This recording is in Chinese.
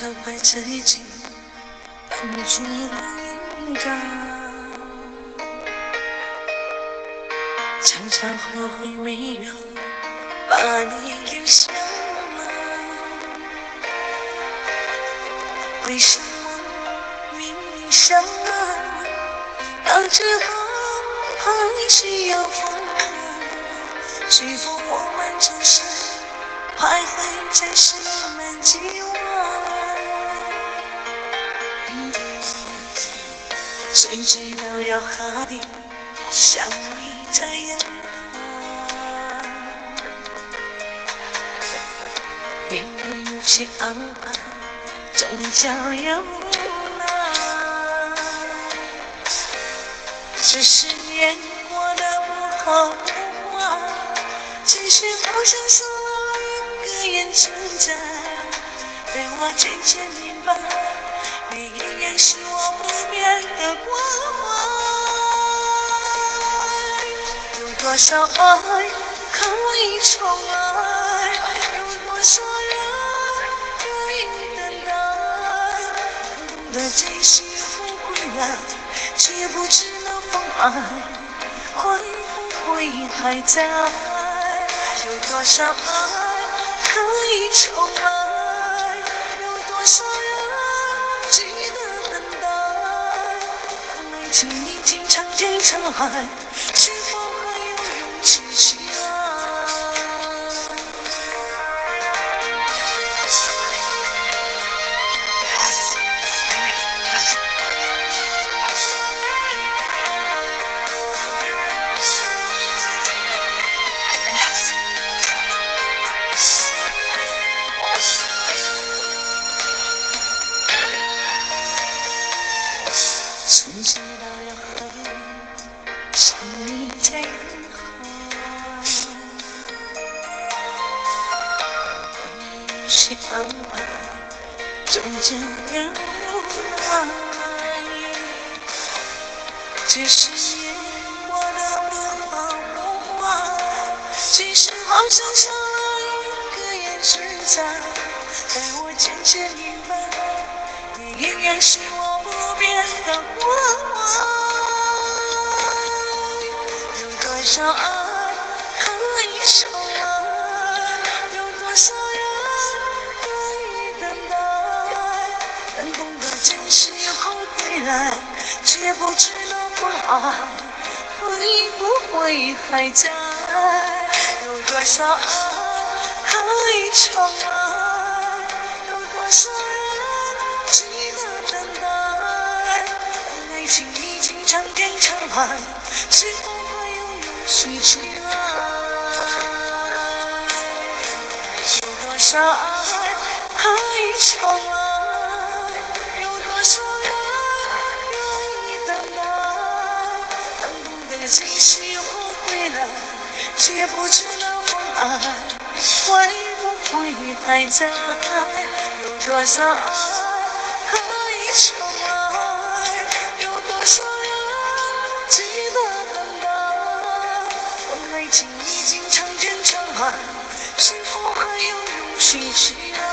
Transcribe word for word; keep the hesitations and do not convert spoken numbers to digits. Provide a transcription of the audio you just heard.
责怪自己当初不应该，常常后悔没有把你留下来。为什么明明相爱，到最后还是要分开？是否我们只是徘徊在谁们之外？谁知道要何必想你在眼海？明明有些安排，终究有无奈。这十年过得不好不坏，只是好像少了一个人存在。但我渐渐明白，你依然是我不变的关怀。有多少爱可以重来？有多少人可以等待？懂得珍惜不回来，却不知那风爱会不会还在？有多少爱可以重来？有多少人值得等待？爱情已经尝尽沧海，是否还有勇气去爱？谁知道要何必想你在人海？有些安排终究有无奈。这十年过得不好不坏，只是好像少了一个人存在。但我渐渐明白，你依然是我不变的关怀。有多少爱可以重来？有多少人可以等待？但懂得珍惜后回来，却不知道风爱会不会还在？有多少爱可以重来？有多少人值得等待？爱情已经尝尽沧海，是否还有勇气去爱？有多少爱可以重来？有多少人愿意等待？当懂得珍惜后回来，却不知道风爱会不会还在？有多少爱可以重来？有多少人值得等待？爱情已经尝尽沧海，是否还有勇气去爱？